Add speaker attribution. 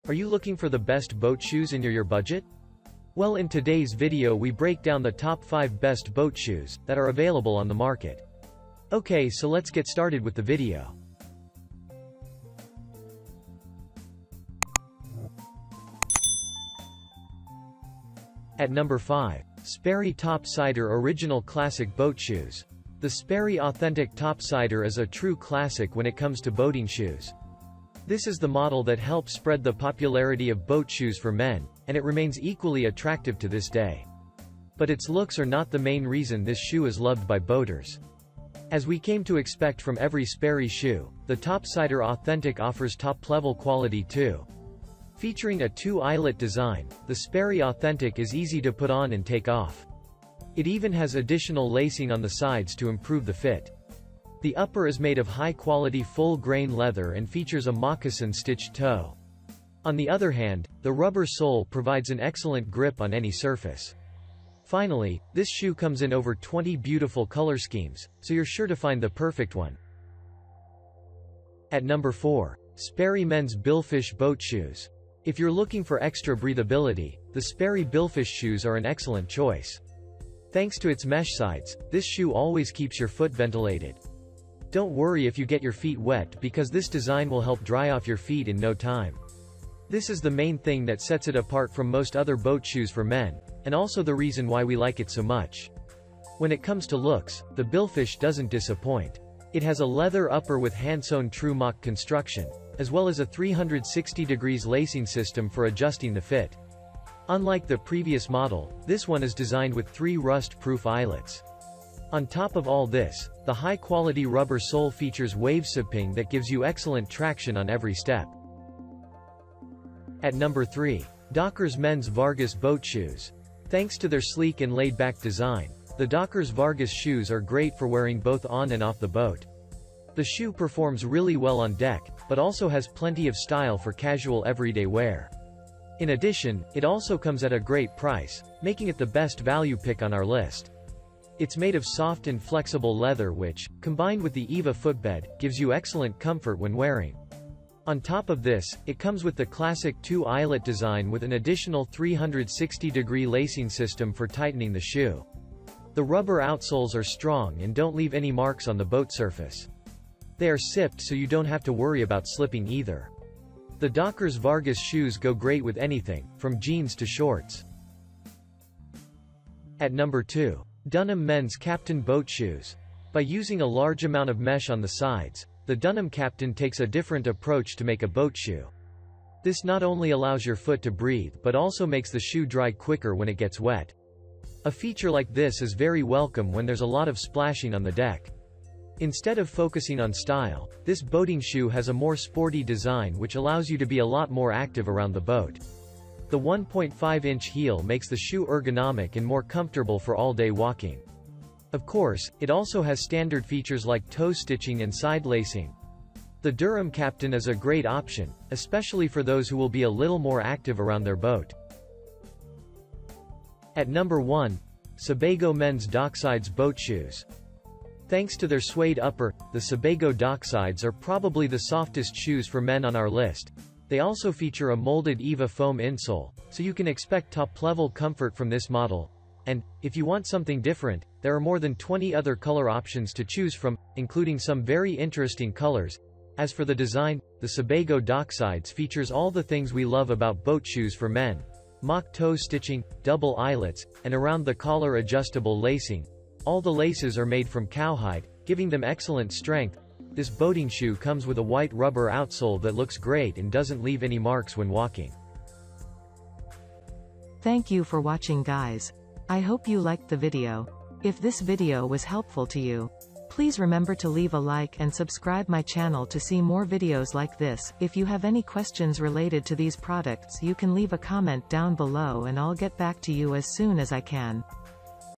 Speaker 1: Are you looking for the best boat shoes in your budget? Well, in today's video we break down the top 5 best boat shoes that are available on the market. Okay, so let's get started with the video. At number 5. Sperry Topsider Original Classic Boat Shoes. The Sperry Authentic Topsider is a true classic when it comes to boating shoes. This is the model that helped spread the popularity of boat shoes for men, and it remains equally attractive to this day. But its looks are not the main reason this shoe is loved by boaters. As we came to expect from every Sperry shoe, the Topsider Authentic offers top-level quality too. Featuring a 2-eyelet design, the Sperry Authentic is easy to put on and take off. It even has additional lacing on the sides to improve the fit. The upper is made of high-quality full-grain leather and features a moccasin-stitched toe. On the other hand, the rubber sole provides an excellent grip on any surface. Finally, this shoe comes in over 20 beautiful color schemes, so you're sure to find the perfect one. At number 4. Sperry Men's Billfish Boat Shoes. If you're looking for extra breathability, the Sperry Billfish shoes are an excellent choice. Thanks to its mesh sides, this shoe always keeps your foot ventilated. Don't worry if you get your feet wet because this design will help dry off your feet in no time. This is the main thing that sets it apart from most other boat shoes for men, and also the reason why we like it so much. When it comes to looks, the Billfish doesn't disappoint. It has a leather upper with hand-sewn true mock construction, as well as a 360 degrees lacing system for adjusting the fit. Unlike the previous model, this one is designed with 3 rust-proof eyelets. On top of all this, the high-quality rubber sole features wave sipping that gives you excellent traction on every step. At number 3. Dockers Men's Vargas Boat Shoes. Thanks to their sleek and laid-back design, the Dockers Vargas shoes are great for wearing both on and off the boat. The shoe performs really well on deck, but also has plenty of style for casual everyday wear. In addition, it also comes at a great price, making it the best value pick on our list. It's made of soft and flexible leather which, combined with the EVA footbed, gives you excellent comfort when wearing. On top of this, it comes with the classic 2-eyelet design with an additional 360-degree lacing system for tightening the shoe. The rubber outsoles are strong and don't leave any marks on the boat surface. They are sipped so you don't have to worry about slipping either. The Dockers Vargas shoes go great with anything, from jeans to shorts. At number 2. Dunham Men's Captain Boat Shoes. By using a large amount of mesh on the sides, the Dunham Captain takes a different approach to make a boat shoe. This not only allows your foot to breathe but also makes the shoe dry quicker when it gets wet. A feature like this is very welcome when there's a lot of splashing on the deck. Instead of focusing on style, this boating shoe has a more sporty design which allows you to be a lot more active around the boat. The 1.5-inch heel makes the shoe ergonomic and more comfortable for all-day walking. Of course, it also has standard features like toe stitching and side lacing. The Dunham Captain is a great option, especially for those who will be a little more active around their boat. At number 1. Sebago Men's Docksides Boat Shoes. Thanks to their suede upper, the Sebago Docksides are probably the softest shoes for men on our list. They also feature a molded EVA foam insole, so you can expect top-level comfort from this model. And, if you want something different, there are more than 20 other color options to choose from, including some very interesting colors. As for the design, the Sebago Docksides features all the things we love about boat shoes for men. Mock toe stitching, double eyelets, and around-the-collar adjustable lacing. All the laces are made from cowhide, giving them excellent strength. This boating shoe comes with a white rubber outsole that looks great and doesn't leave any marks when walking.
Speaker 2: Thank you for watching, guys. I hope you liked the video. If this video was helpful to you, please remember to leave a like and subscribe my channel to see more videos like this. If you have any questions related to these products, you can leave a comment down below and I'll get back to you as soon as I can.